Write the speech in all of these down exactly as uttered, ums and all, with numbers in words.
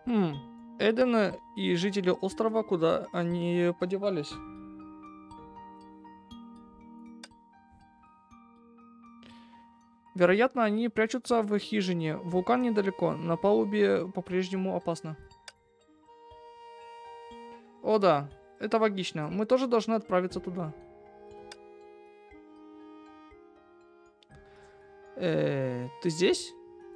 Хм. Эден и жители острова, куда они подевались? Вероятно, они прячутся в хижине. Вулкан недалеко. На палубе по-прежнему опасно. О да, это логично. Мы тоже должны отправиться туда. Э, ты здесь?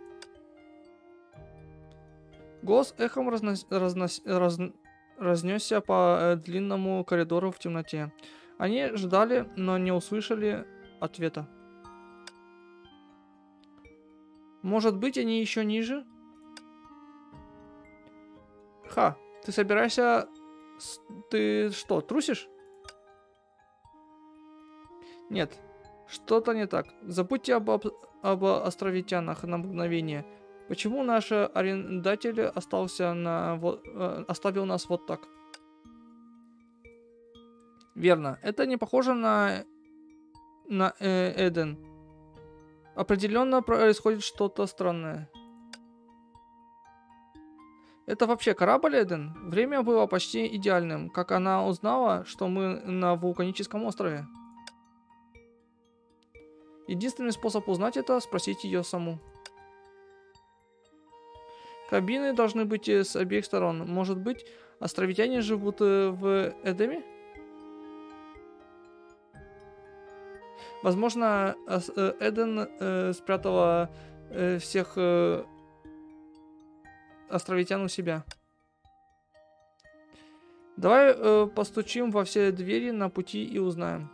Голос эхом разнос, разнос, раз, разнесся по э, длинному коридору в темноте. Они ждали, но не услышали ответа. Может быть, они еще ниже? Ха, ты собираешься... с- Ты что, трусишь? Нет, что-то не так. Забудьте об, об, об островитянах на мгновение. Почему наш арендатель остался на... вот- э, оставил нас вот так? Верно, это не похоже на... на э, Эден. Определенно происходит что-то странное. Это вообще корабль Эден? Время было почти идеальным, как она узнала, что мы на вулканическом острове. Единственный способ узнать это — спросить ее саму. Кабины должны быть э, с обеих сторон. Может быть, островитяне живут э, в Эдеме? Возможно, ос- э, Эден э, спрятала э, всех э, островитян у себя. Давай э, постучим во все двери на пути и узнаем.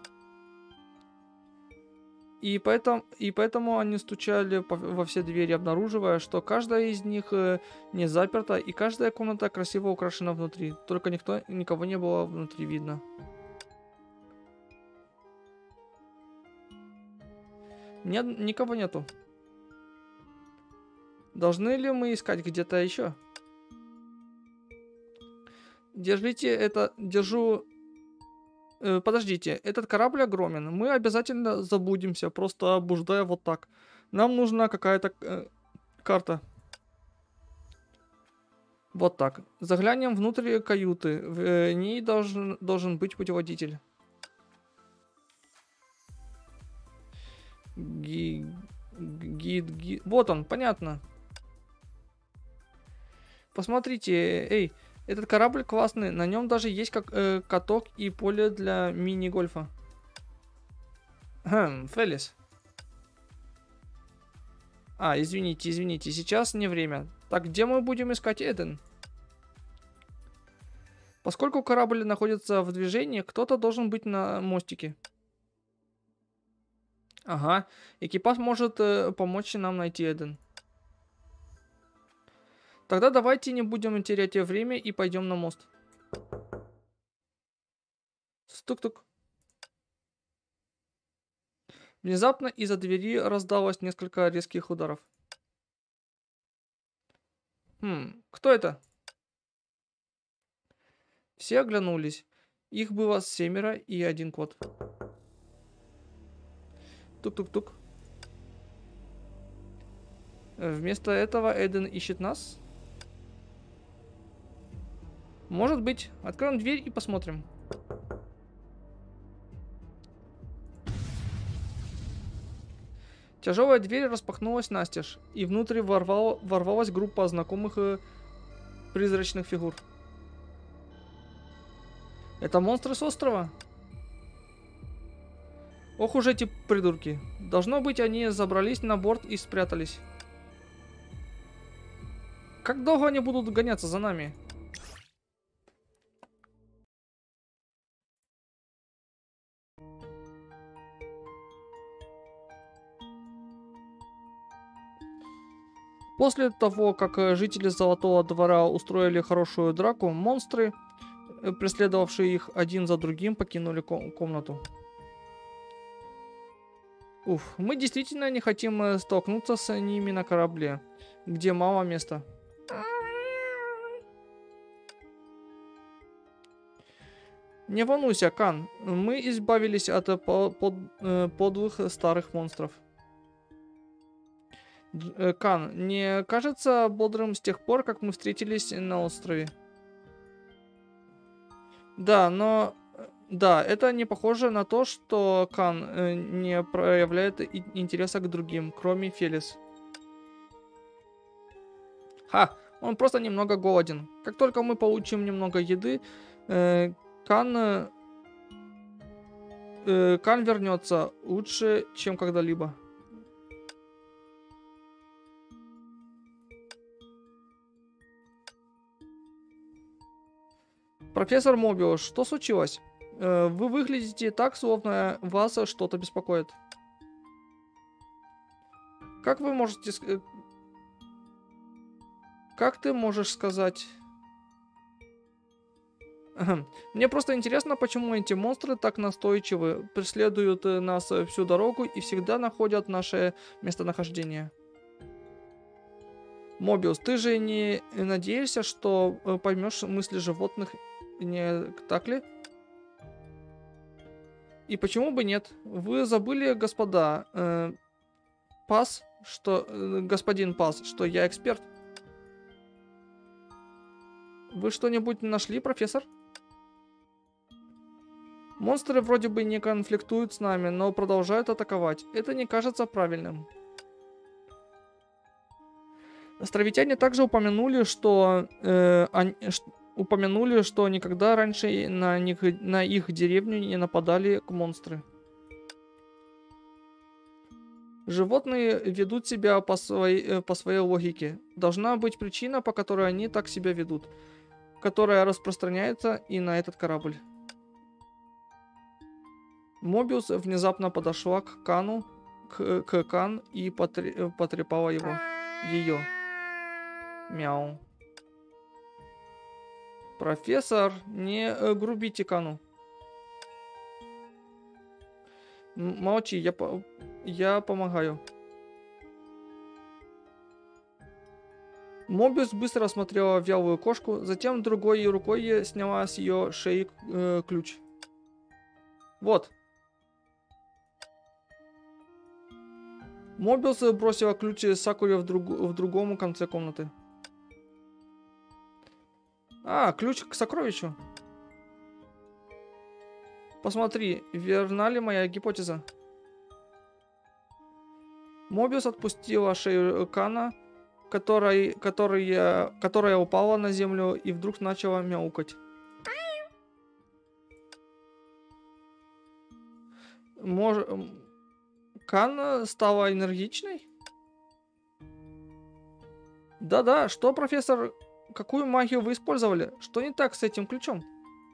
И поэтому, и поэтому они стучали по- во все двери, обнаруживая, что каждая из них э, не заперта, и каждая комната красиво украшена внутри. Только никто, никого не было внутри видно. Нет, никого нету. Должны ли мы искать где-то еще? Держите это... Держу... э, подождите, этот корабль огромен. Мы обязательно заблудимся, просто блуждая вот так. Нам нужна какая-то э, карта. Вот так. Заглянем внутрь каюты. В э, ней должен, должен быть путеводитель. Ги... Гид, гид... Вот он, понятно. Посмотрите, эй, этот корабль классный. На нем даже есть как э, каток и поле для мини-гольфа. Хм, Фелис. А, извините, извините, сейчас не время. Так, где мы будем искать Эден? Поскольку корабль находится в движении, кто-то должен быть на мостике. Ага, экипаж может э, помочь нам найти Эден. Тогда давайте не будем терять время и пойдем на мост. Стук-тук. Внезапно из-за двери раздалось несколько резких ударов. Хм, кто это? Все оглянулись. Их было семеро и один кот. Тук-тук-тук. Вместо этого Эден ищет нас? Может быть. Откроем дверь и посмотрим. Тяжелая дверь распахнулась настежь, и внутрь ворвал, ворвалась группа знакомых э, призрачных фигур. Это монстры с острова? Ох уж эти придурки. Должно быть, они забрались на борт и спрятались. Как долго они будут гоняться за нами? После того, как э, жители Золотого Двора устроили хорошую драку, монстры, э, преследовавшие их один за другим, покинули ко- комнату. Уф, мы действительно не хотим э, столкнуться с ними на корабле, где мало места. Не волнуйся, Кан, мы избавились от э, по- под- э, подлых старых монстров. Дж- э, Кан, не кажется бодрым с тех пор, как мы встретились на острове? Да, но... э, Да, это не похоже на то, что Кан э, не проявляет и- интереса к другим, кроме Фелис. Ха, он просто немного голоден. Как только мы получим немного еды, э, Кан, э, э, Кан вернется лучше, чем когда-либо. Профессор Мобиус, что случилось? Э, вы выглядите так, словно вас что-то беспокоит. Как вы можете... ск- э, Как ты можешь сказать... Ахм. Мне просто интересно, почему эти монстры так настойчивы, преследуют э, нас э, всю дорогу и всегда находят наше местонахождение. Мобиус, ты же не надеешься, что э, поймешь мысли животных, не так ли? И почему бы нет? Вы забыли, господа, э, Пас, что... э, господин Пас, что я эксперт? Вы что-нибудь нашли, профессор? Монстры вроде бы не конфликтуют с нами, но продолжают атаковать. Это не кажется правильным. Островитяне также упомянули, что э, они, ш- упомянули, что никогда раньше на них, на их деревню не нападали монстры. Животные ведут себя по своей, э, по своей логике. Должна быть причина, по которой они так себя ведут, которая распространяется и на этот корабль. Мобиус внезапно подошла к Кану, к, к Кан и потре- э, потрепала его. Ее. Мяу. Профессор, не э, грубите Кану. М- Молчи, я, по- я помогаю. Мобиус быстро осмотрела вялую кошку, затем другой рукой сняла с ее шеи э, ключ. Вот. Мобиус бросила ключ Сакуре в, друг, в другом конце комнаты. А, ключ к сокровищу. Посмотри, верна ли моя гипотеза? Мобиус отпустила шею Кана, которой, которая, которая упала на землю и вдруг начала мяукать. Мож... м, Кан стала энергичной? Да-да, что, профессор, какую магию вы использовали? Что не так с этим ключом?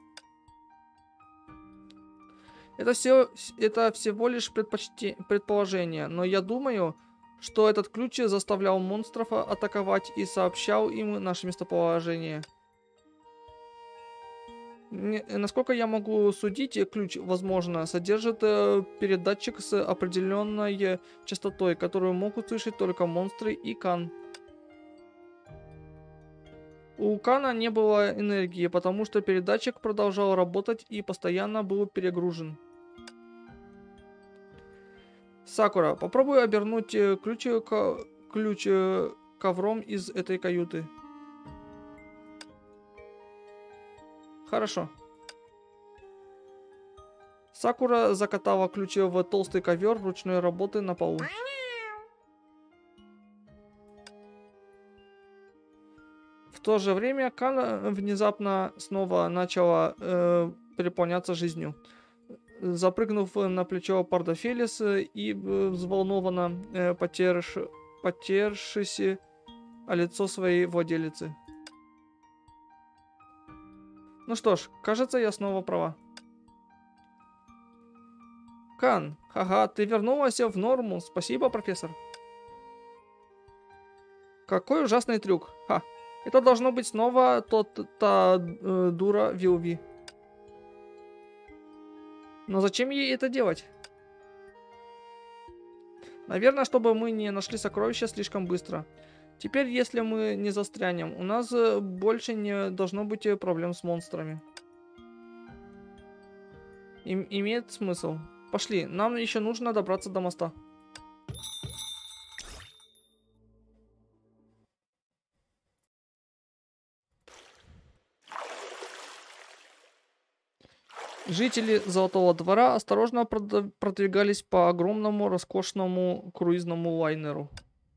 Это все, это всего лишь предпочте, предположение, но я думаю, что этот ключ заставлял монстров атаковать и сообщал им наше местоположение. Не- насколько я могу судить, ключ, возможно, содержит э, передатчик с определенной частотой, которую могут услышать только монстры и Кан. У Кана не было энергии, потому что передатчик продолжал работать и постоянно был перегружен. Сакура, попробуй обернуть э, ключ, э, ко- ключ э, ковром из этой каюты. Хорошо. Сакура закатала ключ в толстый ковер ручной работы на полу. В то же время Кан внезапно снова начала э, переполняться жизнью. Запрыгнув на плечо Пардафелис э, и э, взволнованно э, потерш, потершись о лицо своей владелицы. Ну что ж, кажется, я снова права. Кан, ха-ха, ты вернулась в норму. Спасибо, профессор. Какой ужасный трюк. Ха. Это должно быть снова тот, та э, дура Вилви. Но зачем ей это делать? Наверное, чтобы мы не нашли сокровища слишком быстро. Теперь, если мы не застрянем, у нас э, больше не должно быть э, проблем с монстрами. Им, имеет смысл. Пошли, нам еще нужно добраться до моста. Жители Золотого двора осторожно прод- продвигались по огромному роскошному круизному лайнеру.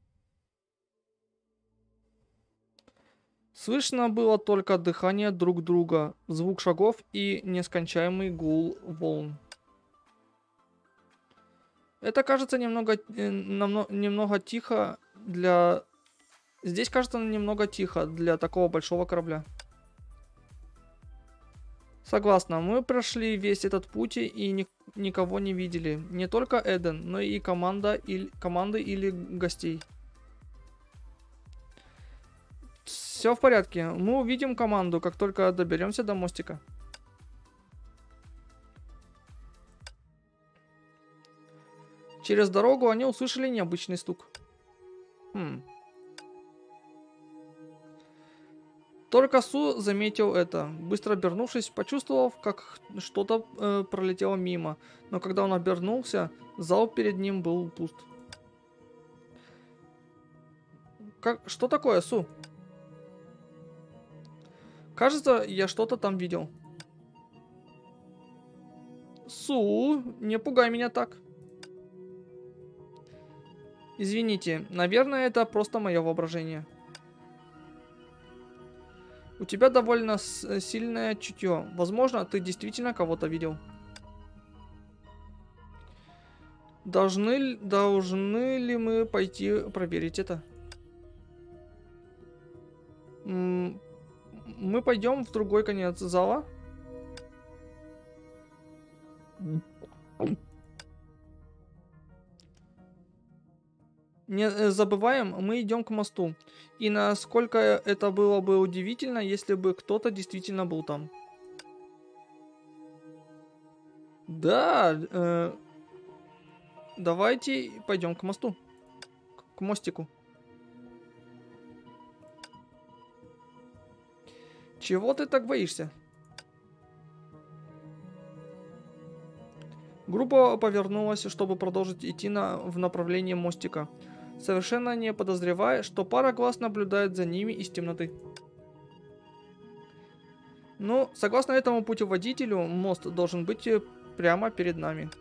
Слышно было только дыхание друг друга, звук шагов и нескончаемый гул волн. Это кажется немного, э, намно- немного тихо для... Здесь кажется немного тихо для такого большого корабля. Согласна, мы прошли весь этот путь и ни- никого не видели. Не только Эден, но и команда или, команды или гостей. Все в порядке. Мы увидим команду, как только доберемся до мостика. Через дорогу они услышали необычный стук. Хм. Только Су заметил это, быстро обернувшись, почувствовав, как что-то э, пролетело мимо. Но когда он обернулся, зал перед ним был пуст. Как... Что такое, Су? Кажется, я что-то там видел. Су, не пугай меня так. Извините, наверное, это просто мое воображение. У тебя довольно сильное чутье. Возможно, ты действительно кого-то видел. Должны, должны ли мы пойти проверить это? М- мы пойдем в другой конец зала. Не э, забываем, мы идем к мосту. И насколько это было бы удивительно, если бы кто-то действительно был там. Да, э, давайте пойдем к мосту. К мостику. Чего ты так боишься? Группа повернулась, чтобы продолжить идти на, в направлении мостика, совершенно не подозревая, что пара глаз наблюдает за ними из темноты. Ну, согласно этому путеводителю, мост должен быть прямо перед нами.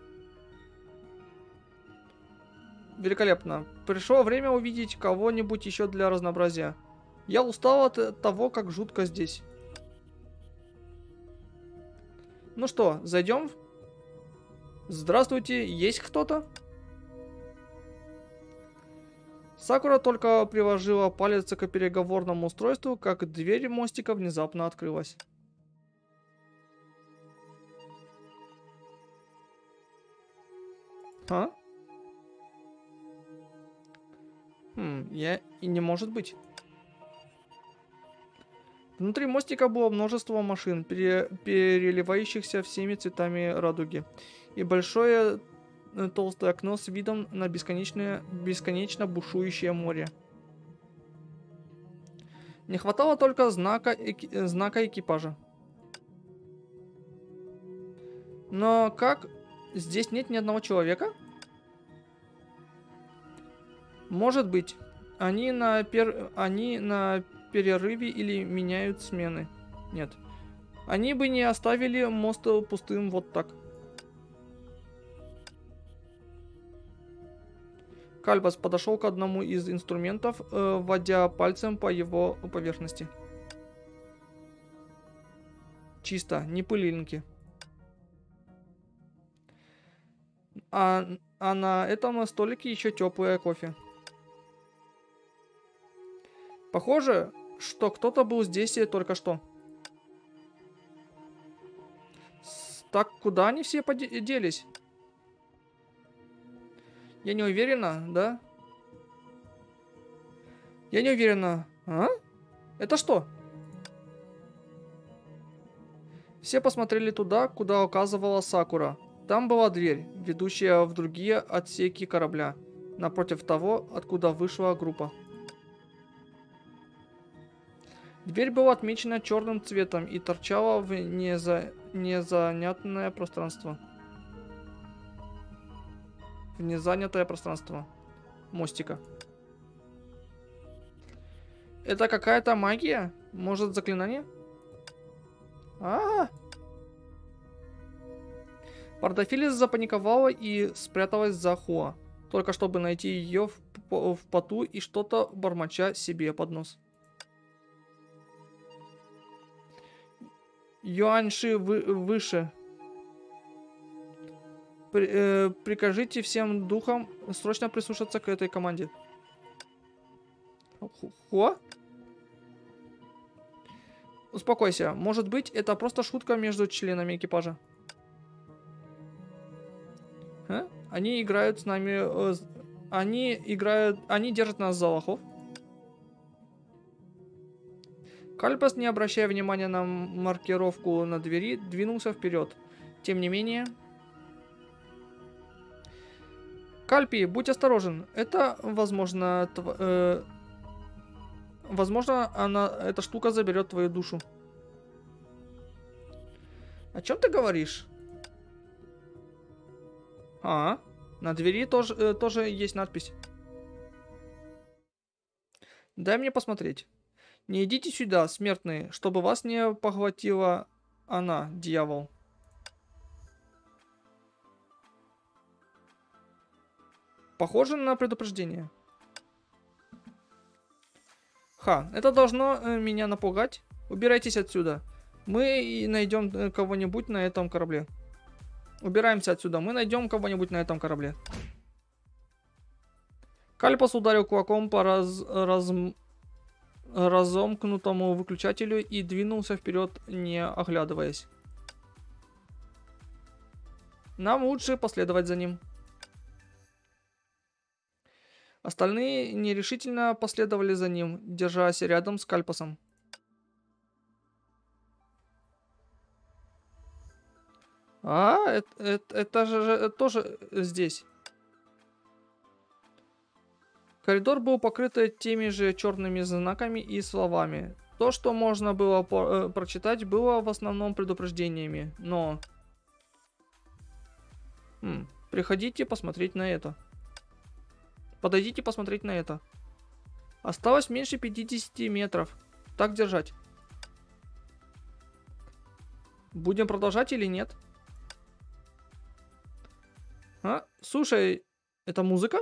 Великолепно. Пришло время увидеть кого-нибудь еще для разнообразия. Я устал от того, как жутко здесь. Ну что, зайдем? Здравствуйте, есть кто-то? Сакура только приложила палец к переговорному устройству, как дверь мостика внезапно открылась. А? Хм, я... и не может быть. Внутри мостика было множество машин, пере... переливающихся всеми цветами радуги. И большое э, толстое окно с видом на бесконечное, бесконечно бушующее море. Не хватало только знака, эки... знака экипажа. Но как? Здесь нет ни одного человека? Может быть. Они на, пер... Они на перерыве или меняют смены. Нет. Они бы не оставили мост пустым вот так. Кальбас подошел к одному из инструментов, э, водя пальцем по его поверхности. Чисто, не пылинки. А, а на этом столике еще теплое кофе. Похоже, что кто-то был здесь только что. С- Так куда они все поделись? Я не уверена, да? Я не уверена. А? Это что? Все посмотрели туда, куда указывала Сакура. Там была дверь, ведущая в другие отсеки корабля, напротив того, откуда вышла группа. Дверь была отмечена черным цветом и торчала в неза... незанятное пространство. В незанятое пространство мостика. Это какая-то магия? Может, заклинание? А, -а, -а. Портофилис запаниковала и спряталась за Хуа, только чтобы найти ее в, в поту и что-то бормоча себе под нос. Юаньши вы, выше. При, э, прикажите всем духам срочно прислушаться к этой команде. Хуа? Успокойся. Может быть, это просто шутка между членами экипажа. А? Они играют с нами... Э, они играют... Они держат нас за лохов. Кальпас, не обращая внимания на маркировку на двери, двинулся вперед. Тем не менее... Кальпи, будь осторожен. Это, возможно... Тв... Э, возможно, она... эта штука заберет твою душу. О чем ты говоришь? А, на двери тоже, э, тоже есть надпись. Дай мне посмотреть. Не идите сюда, смертные, чтобы вас не поглотила она, дьявол. Похоже на предупреждение. Ха, это должно э, меня напугать. Убирайтесь отсюда. Мы найдем э, кого-нибудь на этом корабле. Убираемся отсюда. Мы найдем кого-нибудь на этом корабле. Кальпас ударил кулаком по раз, раз, разомкнутому выключателю и двинулся вперед, не оглядываясь. Нам лучше последовать за ним. Остальные нерешительно последовали за ним, держась рядом с Кальпасом. А, это, это, это же это тоже здесь. Коридор был покрыт теми же черными знаками и словами. То, что можно было по- прочитать, было в основном предупреждениями, но... Хм, приходите посмотреть на это. Подойдите посмотреть на это. Осталось меньше пятидесяти метров. Так держать. Будем продолжать или нет? А? Слушай, это музыка?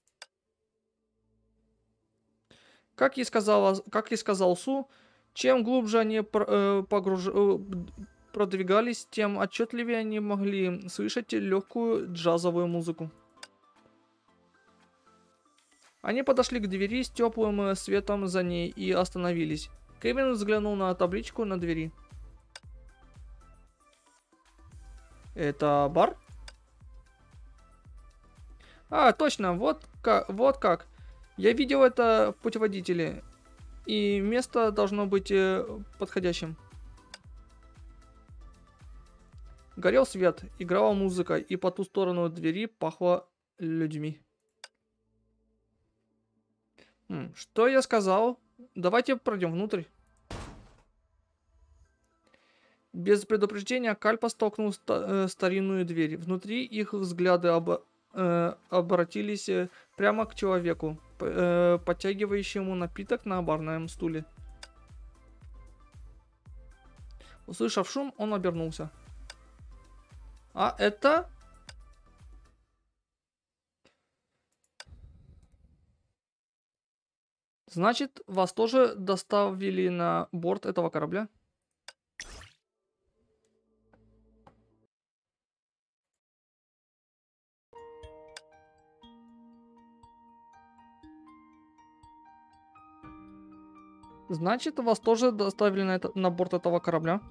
Как и, сказала, как и сказал Су, чем глубже они э, погруж... э, продвигались, тем отчетливее они могли слышать легкую джазовую музыку. Они подошли к двери с теплым светом за ней и остановились. Кевин взглянул на табличку на двери. Это бар? А, точно, вот как, вот как. Я видел это в путеводителе. И место должно быть э, подходящим. Горел свет, играла музыка, и по ту сторону двери пахло людьми. Хм, что я сказал? Давайте пройдем внутрь. Без предупреждения Кальпас толкнул ста э, старинную дверь. Внутри их взгляды об э, обратились прямо к человеку, э, подтягивающему напиток на барном стуле. Услышав шум, он обернулся. А это... Значит, вас тоже доставили на борт этого корабля? Значит, вас тоже доставили на, это, на борт этого корабля?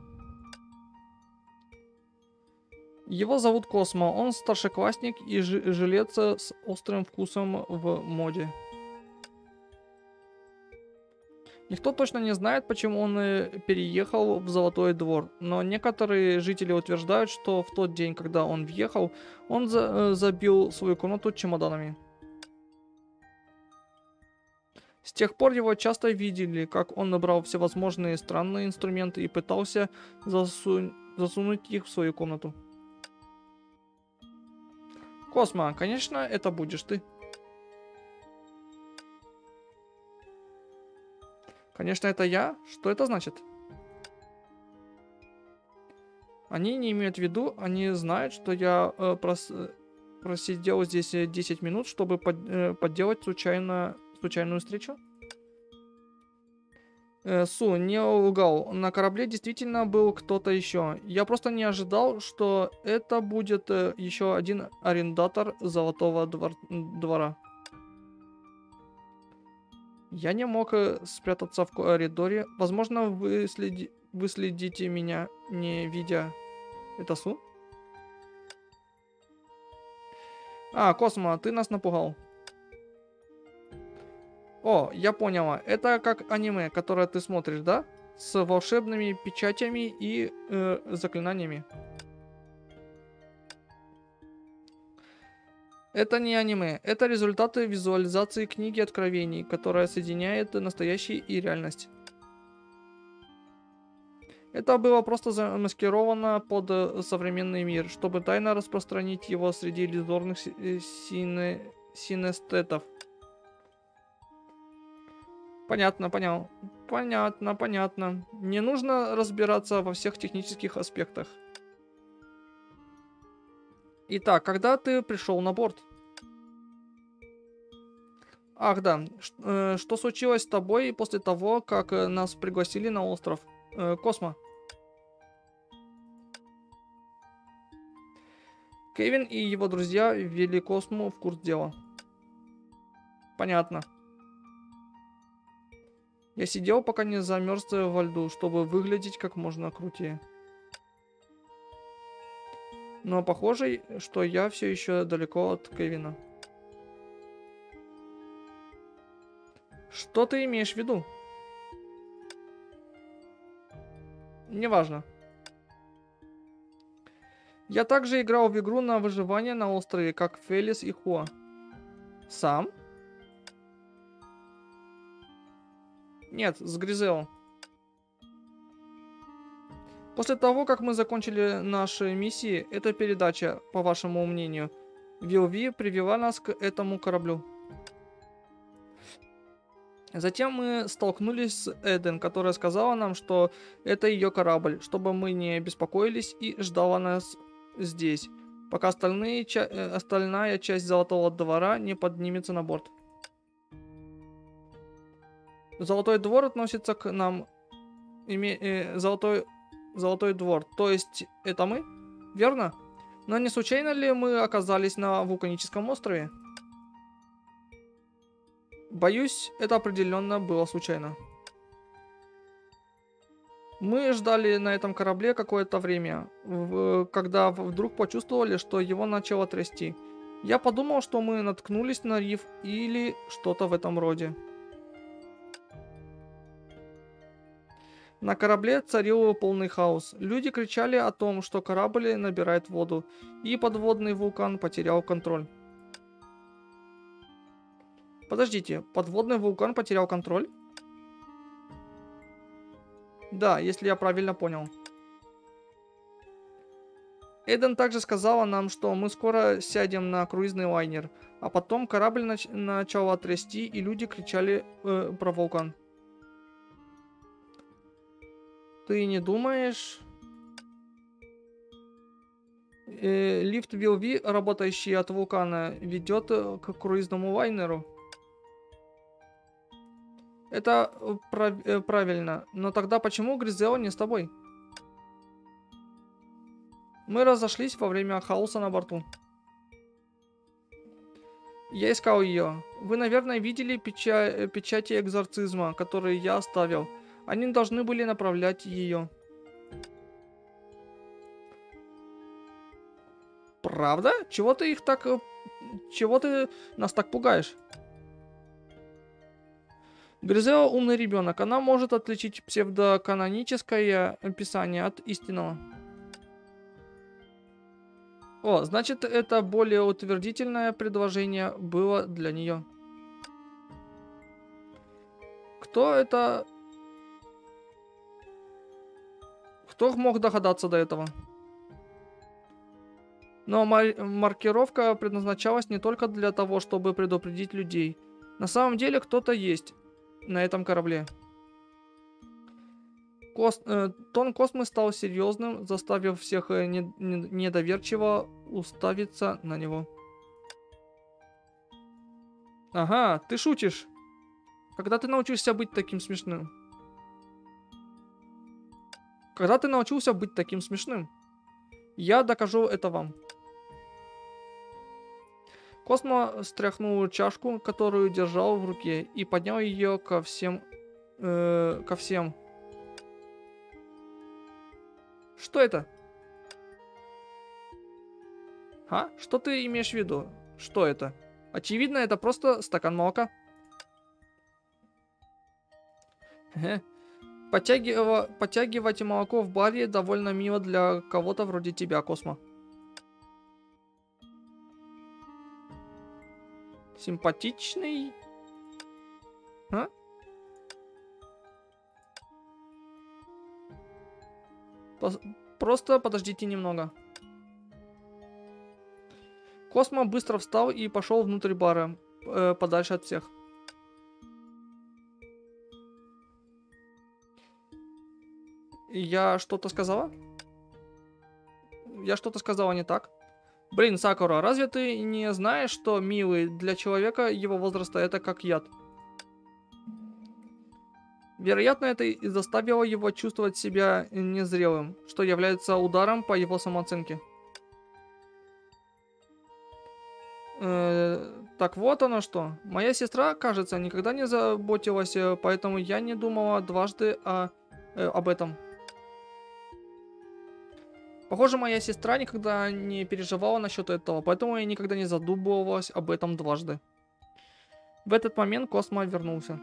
Его зовут Космо. Он старшеклассник и жилец с острым вкусом в моде. Никто точно не знает, почему он переехал в Золотой двор, но некоторые жители утверждают, что в тот день, когда он въехал, он за забил свою комнату чемоданами. С тех пор его часто видели, как он набрал всевозможные странные инструменты и пытался засу засунуть их в свою комнату. Космо, конечно, это будешь ты. Конечно, это я? Что это значит? Они не имеют в виду, они знают, что я э, прос, просидел здесь десять минут, чтобы под, э, подделать случайно, случайную встречу. Э, Су, не лгал. На корабле действительно был кто-то еще. Я просто не ожидал, что это будет э, еще один арендатор Золотого двор, двора. Я не мог э, спрятаться в коридоре. Возможно, вы, следи, вы следите меня, не видя. Это Су? А, Космо, ты нас напугал. О, я поняла. Это как аниме, которое ты смотришь, да? С волшебными печатями и э, заклинаниями. Это не аниме. Это результаты визуализации книги Откровений, которая соединяет настоящий и реальность. Это было просто замаскировано под э, современный мир, чтобы тайно распространить его среди иллюзорных си- э, сине- синестетов. Понятно, понял. Понятно, понятно. Не нужно разбираться во всех технических аспектах. Итак, когда ты пришел на борт? Ах, да. Ш- э, что случилось с тобой после того, как э, нас пригласили на остров? Э, Космо. Кевин и его друзья ввели Косму в курс дела. Понятно. Я сидел, пока не замерз во льду, чтобы выглядеть как можно крутее. Но похоже, что я все еще далеко от Кевина. Что ты имеешь в виду? Неважно. Я также играл в игру на выживание на острове, как Фелис и Хуа. Сам? Нет, с Гризео. После того, как мы закончили наши миссии, эта передача, по вашему мнению, Вилви привела нас к этому кораблю. Затем мы столкнулись с Эден, которая сказала нам, что это ее корабль, чтобы мы не беспокоились, и ждала нас здесь, пока остальные ча остальная часть Золотого двора не поднимется на борт. Золотой двор относится к нам... Име... Э, золотой... Золотой двор, то есть это мы? Верно? Но не случайно ли мы оказались на вулканическом острове? Боюсь, это определенно было случайно. Мы ждали на этом корабле какое-то время, в, когда вдруг почувствовали, что его начало трясти. Я подумал, что мы наткнулись на риф или что-то в этом роде. На корабле царил полный хаос. Люди кричали о том, что корабль набирает воду, и подводный вулкан потерял контроль. Подождите, подводный вулкан потерял контроль? Да, если я правильно понял. Эден также сказала нам, что мы скоро сядем на круизный лайнер, а потом корабль нач начал трясти, и люди кричали э, про вулкан. Ты не думаешь... Э, лифт Вилви, работающий от вулкана, ведет к круизному лайнеру? Это прав э, правильно, но тогда почему Гризео не с тобой? Мы разошлись во время хаоса на борту. Я искал ее. Вы, наверное, видели печа печати экзорцизма, которые я оставил. Они должны были направлять ее. Правда? Чего ты их так... Чего ты нас так пугаешь? Гризео умный ребенок. Она может отличить псевдоканоническое писание от истинного. О, значит, это более утвердительное предложение было для нее. Кто это... Кто мог догадаться до этого? Но мар маркировка предназначалась не только для того, чтобы предупредить людей. На самом деле кто-то есть на этом корабле. Кос... э, тон Космы стал серьезным, заставив всех э, не... Не... недоверчиво уставиться на него. Ага, ты шутишь. Когда ты научишься быть таким смешным? Когда ты научился быть таким смешным? Я докажу это вам. Космо стряхнул чашку, которую держал в руке, и поднял ее ко всем... Э, ко всем. Что это? А? Что ты имеешь в виду? Что это? Очевидно, это просто стакан молока. Подтягива... Подтягивать молоко в баре довольно мило для кого-то вроде тебя, Космо. Симпатичный. А? Пос... Просто подождите немного. Космо быстро встал и пошел внутрь бара, э, подальше от всех. Я что-то сказала? Я что-то сказала не так? Блин, Сакура, разве ты не знаешь, что милый для человека его возраста это как яд? Вероятно, это и заставило его чувствовать себя незрелым, что является ударом по его самооценке. Э, так вот оно что. Моя сестра, кажется, никогда не заботилась, поэтому я не думала дважды о, э, об этом. Похоже, моя сестра никогда не переживала насчет этого, поэтому я никогда не задумывалась об этом дважды. В этот момент Космо вернулся.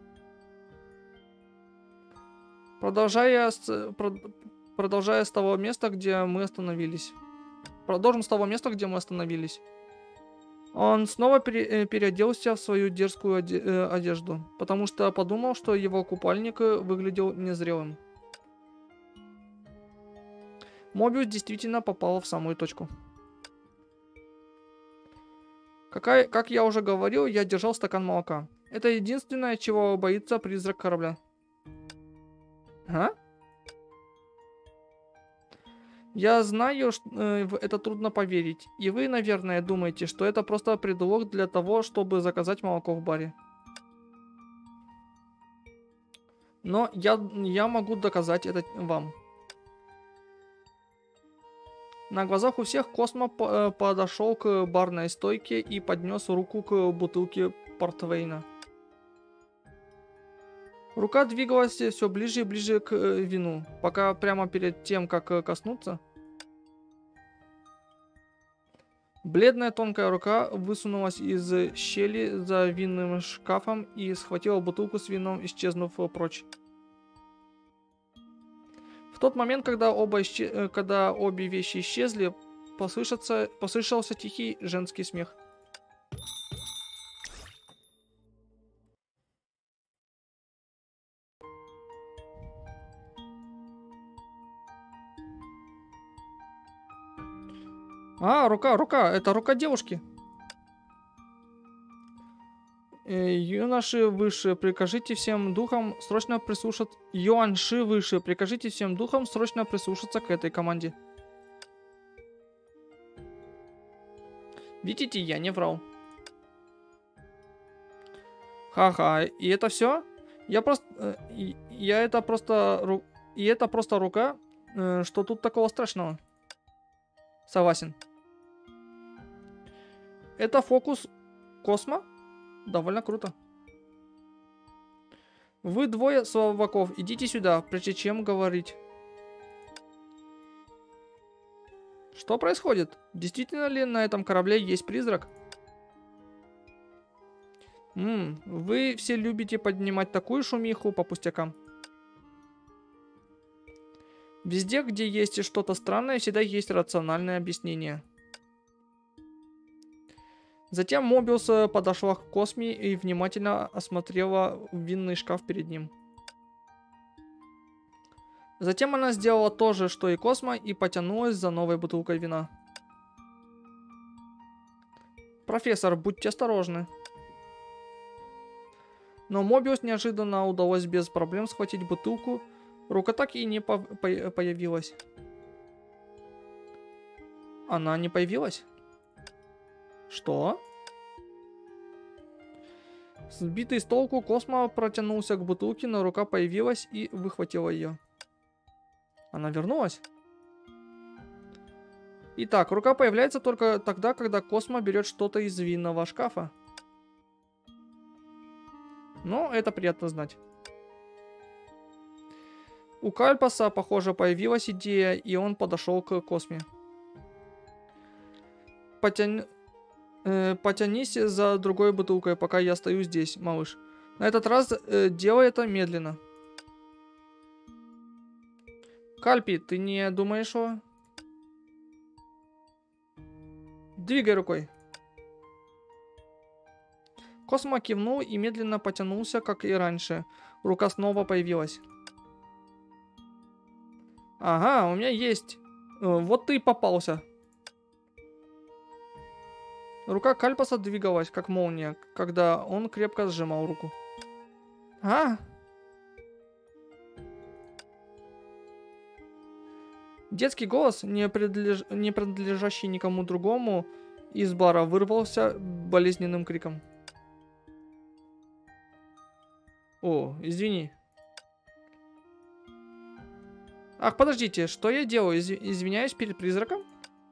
Продолжая с, про, продолжая с того места, где мы остановились. Продолжим с того места, где мы остановились. Он снова пере, переоделся в свою дерзкую оде, э, одежду, потому что подумал, что его купальник выглядел незрелым. Мобиус действительно попал в самую точку. Какая, как я уже говорил, я держал стакан молока. Это единственное, чего боится призрак корабля. А? Я знаю, что э, в это трудно поверить. И вы, наверное, думаете, что это просто предлог для того, чтобы заказать молоко в баре. Но я, я могу доказать это вам. На глазах у всех Космо подошел к барной стойке и поднес руку к бутылке портвейна. Рука двигалась все ближе и ближе к вину, пока прямо перед тем, как коснуться, бледная тонкая рука высунулась из щели за винным шкафом и схватила бутылку с вином, исчезнув прочь. В тот момент, когда, оба исчез... когда обе вещи исчезли, послышался... послышался тихий женский смех. А, рука, рука, это рука девушки. Э, юноши выше, прикажите всем духам срочно прислушаться... Юанши выше, прикажите всем духам срочно прислушаться к этой команде. Видите, я не врал. Ха-ха, и это все? Я просто... Э, я это просто... Ру... И это просто рука? Э, что тут такого страшного? Согласен. Это фокус Космо? Довольно круто. Вы двое слабаков, идите сюда, прежде чем говорить. Что происходит? Действительно ли на этом корабле есть призрак? Ммм, вы все любите поднимать такую шумиху по пустякам. Везде, где есть что-то странное, всегда есть рациональное объяснение. Затем Мобиус подошла к Косме и внимательно осмотрела винный шкаф перед ним. Затем она сделала то же, что и Космо, и потянулась за новой бутылкой вина. Профессор, будьте осторожны. Но Мобиус неожиданно удалось без проблем схватить бутылку Рука так и не по по появилась. Она не появилась? Что? Сбитый с толку, Космо протянулся к бутылке, но рука появилась и выхватила ее. Она вернулась? Итак, рука появляется только тогда, когда Космо берет что-то из винного шкафа. Но это приятно знать. У Кальпаса, похоже, появилась идея, и он подошел к Косме. Потян... Э, потянись за другой бутылкой, пока я стою здесь, малыш. На этот раз э, делай это медленно. Кальпи, ты не думаешь о... Двигай рукой. Космо кивнул и медленно потянулся, как и раньше. Рука снова появилась. Ага, у меня есть. Вот ты и попался. Рука Кальпаса двигалась, как молния, когда он крепко сжимал руку. А? Детский голос, не, предлеж... не принадлежащий никому другому, из бара вырвался болезненным криком. О, извини. Ах, подождите, что я делаю? Из... Извиняюсь перед призраком?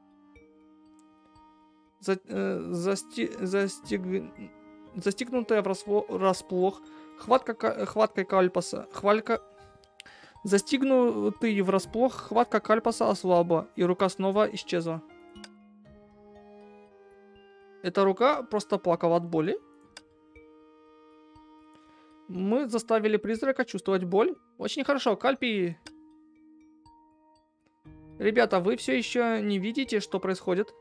За... Э, засти... Застиг... Застигнутая врасплох, хватка... хваткой Кальпаса, хвалька... Застигнутый врасплох, хватка Кальпаса ослабла, и рука снова исчезла. Эта рука просто плакала от боли. Мы заставили призрака чувствовать боль. Очень хорошо, Кальпи. Ребята, вы все еще не видите, что происходит?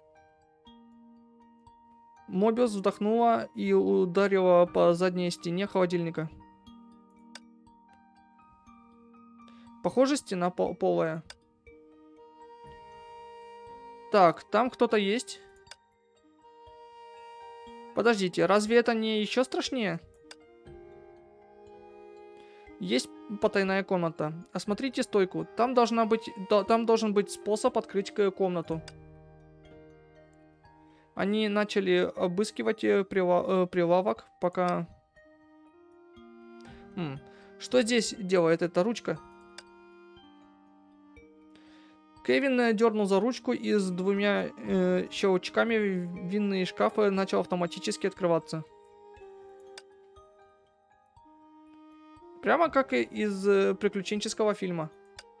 Мобиус вздохнула и ударила по задней стене холодильника. Похоже, стена пол полая. Так, там кто-то есть. Подождите, разве это не еще страшнее? Есть потайная комната. Осмотрите стойку. Там должна быть, да, там должен быть способ открыть комнату. Они начали обыскивать прила, э, прилавок, пока... Хм. Что здесь делает эта ручка? Кевин дернул за ручку, и с двумя э, щелчками винный шкаф начал автоматически открываться. Прямо как и из э, приключенческого фильма.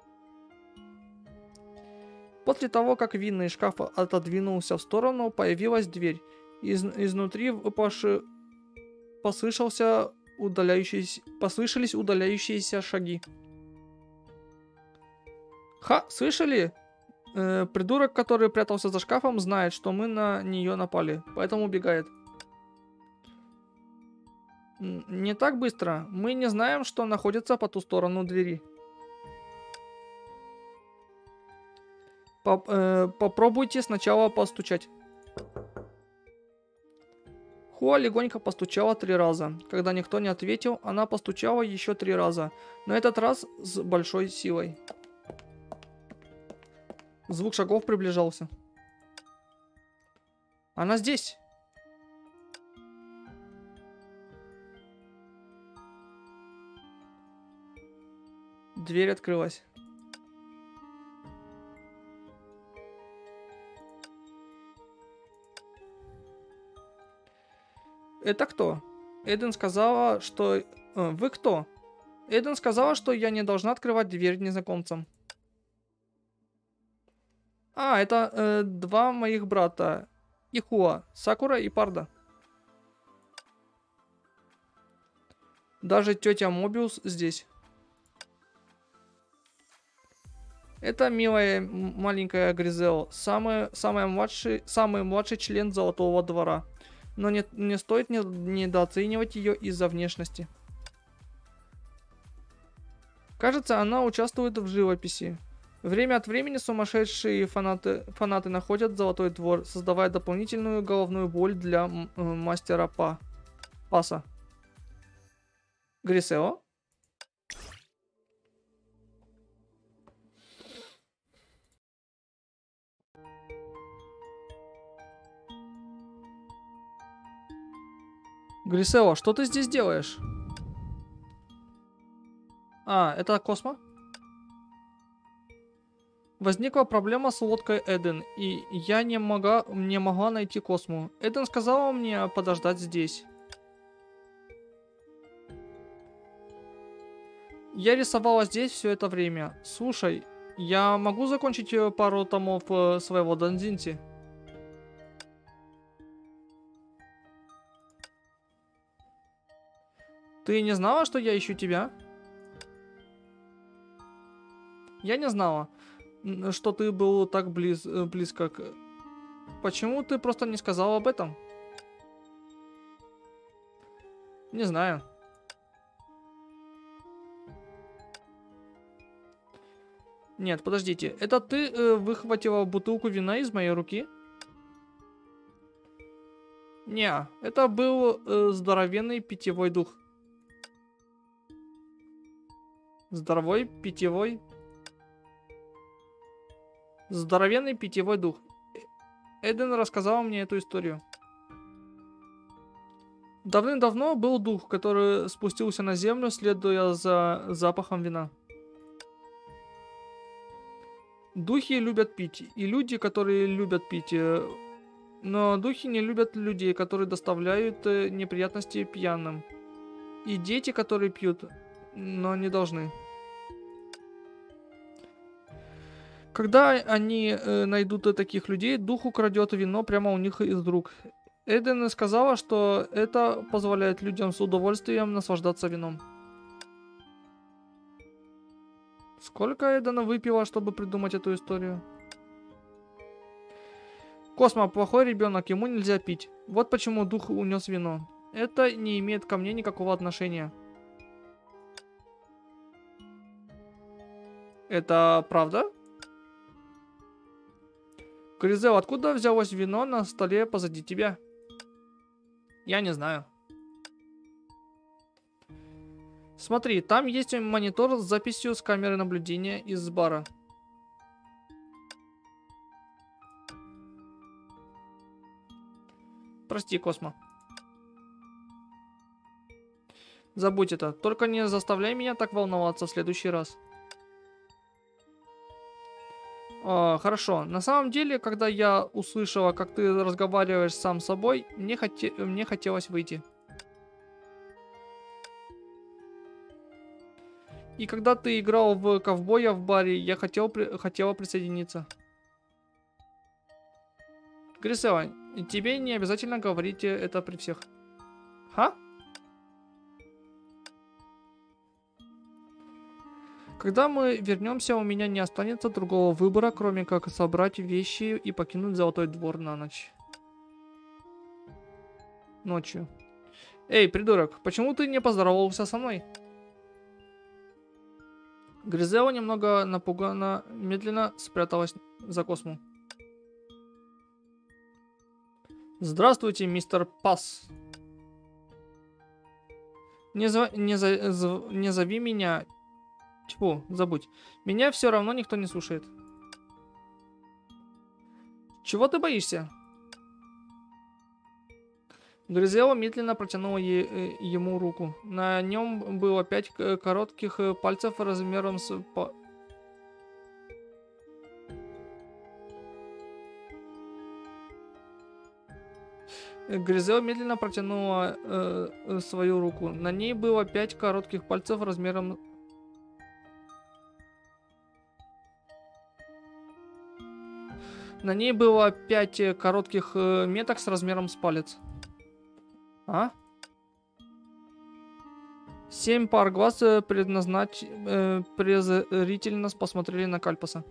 После того, как винный шкаф отодвинулся в сторону, появилась дверь. Из, изнутри пош... послышался удаляющийся... послышались удаляющиеся шаги. Ха, слышали? Э, придурок, который прятался за шкафом, знает, что мы на нее напали, поэтому убегает. Не так быстро. Мы не знаем, что находится по ту сторону двери. Поп э, попробуйте сначала постучать. Хуа легонько постучала три раза. Когда никто не ответил, она постучала еще три раза. На этот раз с большой силой. Звук шагов приближался. Она здесь. Дверь открылась. Это кто? Эден сказала, что... Э, вы кто? Эден сказала, что я не должна открывать дверь незнакомцам. А, это э, два моих брата. Ихуа, Сакура и Парда. Даже тетя Мобиус здесь. Это милая маленькая Гризел, самый, самый, младший, самый младший член Золотого Двора. Но не, не стоит не, недооценивать ее из-за внешности. Кажется, она участвует в живописи. Время от времени сумасшедшие фанаты, фанаты находят Золотой Двор, создавая дополнительную головную боль для э, мастера Па. Паса. Грисео? Грисео, что ты здесь делаешь? А, это Космо? Возникла проблема с лодкой Эден, и я не могла, не могла найти Косму. Эден сказала мне подождать здесь. Я рисовала здесь все это время. Слушай, я могу закончить пару томов своего Донзинси? Ты не знала, что я ищу тебя? Я не знала, что ты был так близ, близко к... Почему ты просто не сказал об этом? Не знаю. Нет, подождите. Это ты э, выхватила бутылку вина из моей руки? Не, это был э, здоровенный питьевой дух. Здоровой питьевой... Здоровенный питьевой дух. Эден рассказала мне эту историю. Давным-давно был дух, который спустился на землю, следуя за запахом вина. Духи любят пить, и люди, которые любят пить, но духи не любят людей, которые доставляют неприятности пьяным. И дети, которые пьют, но не должны. Когда они э, найдут таких людей, дух украдет вино прямо у них из рук. Эден сказала, что это позволяет людям с удовольствием наслаждаться вином. Сколько Эдена выпила, чтобы придумать эту историю? Космо плохой ребенок, ему нельзя пить. Вот почему дух унес вино. Это не имеет ко мне никакого отношения. Это правда? Гризел, откуда взялось вино на столе позади тебя? Я не знаю. Смотри, там есть монитор с записью с камеры наблюдения из бара. Прости, Космо. Забудь это. Только не заставляй меня так волноваться в следующий раз. О, хорошо. На самом деле, когда я услышала, как ты разговариваешь сам с собой, мне, хоте... мне хотелось выйти. И когда ты играл в ковбоя в баре, я хотел при... хотела присоединиться. Грисела, тебе не обязательно говорить это при всех. Ха? Когда мы вернемся, у меня не останется другого выбора, кроме как собрать вещи и покинуть Золотой двор на ночь. Ночью. Эй, придурок, почему ты не поздоровался со мной? Гризела немного напуганно, медленно спряталась за Косму. Здравствуйте, мистер Пас. Не, зв... не, за... Зв... не зови меня... Тьфу, забудь. Меня все равно никто не слушает. Чего ты боишься? Гризела медленно протянула е ему руку. На нем было пять коротких пальцев размером с... По... Гризела медленно протянула э, свою руку. На ней было пять коротких пальцев размером... На ней было пять коротких э, меток с размером с палец. А? Семь пар глаз предназнач... э, презрительно посмотрели на Кальпаса.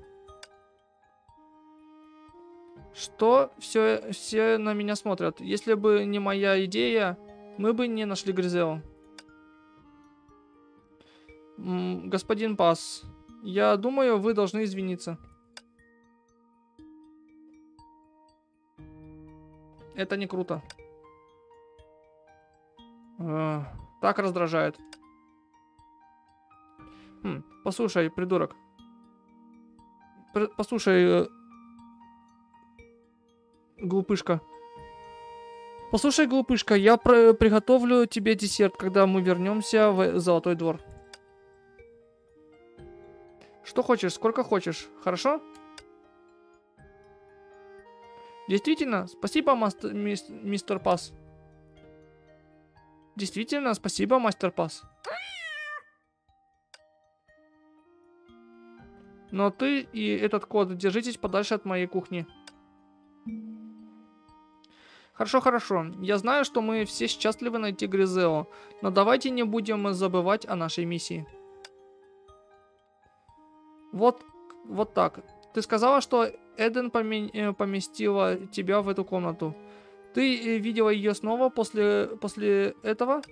Что? Все, все на меня смотрят. Если бы не моя идея, мы бы не нашли Гризелу. М, господин Пас, я думаю, вы должны извиниться. Это не круто. Э, так раздражает. Хм, послушай, придурок. Пр послушай, э, глупышка. Послушай, глупышка, я про- приготовлю тебе десерт, когда мы вернемся в Золотой двор. Что хочешь, сколько хочешь, хорошо? Действительно, спасибо, мастер, мис, мистер Пас. Действительно, спасибо, мастер Пас. Но ты и этот кот, держитесь подальше от моей кухни. Хорошо, хорошо. Я знаю, что мы все счастливы найти Гризео, но давайте не будем забывать о нашей миссии. Вот, вот так. Ты сказала, что Эден поме- поместила тебя в эту комнату. Ты видела ее снова после, после этого?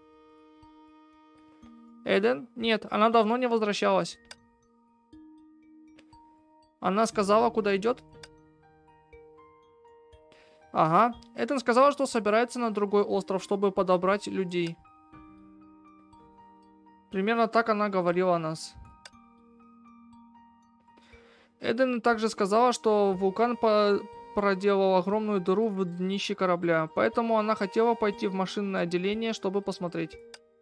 Эден? Нет, она давно не возвращалась. Она сказала, куда идет? Ага. Эден сказала, что собирается на другой остров, чтобы подобрать людей. Примерно так она говорила о нас. Эден также сказала, что вулкан по проделал огромную дыру в днище корабля, поэтому она хотела пойти в машинное отделение, чтобы посмотреть.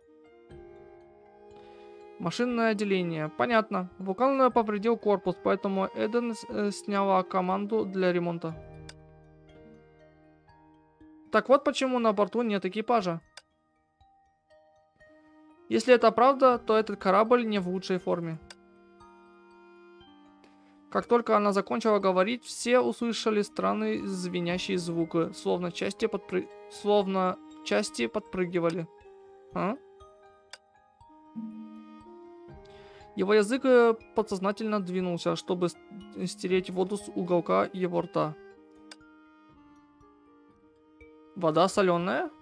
Машинное отделение. Понятно. Вулкан повредил корпус, поэтому Эден э, сняла команду для ремонта. Так вот почему на борту нет экипажа. Если это правда, то этот корабль не в лучшей форме. Как только она закончила говорить, все услышали странный звенящий звук, словно части, подпры... словно части подпрыгивали. А? Его язык подсознательно двинулся, чтобы стереть воду с уголка его рта. Вода соленая?